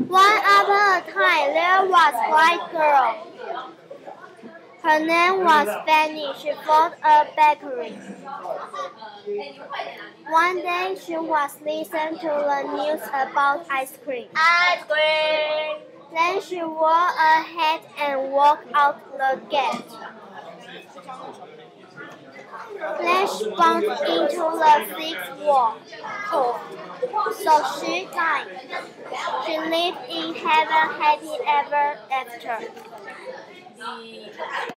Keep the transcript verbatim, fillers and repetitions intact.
Once upon a time, there was a white girl. Her name was Fanny. She bought a bakery. One day, she was listening to the news about ice cream. Ice cream! Then she wore a hat and walked out the gate. Then she bumped into the thick wall. So she died. She lived in heaven happy ever after.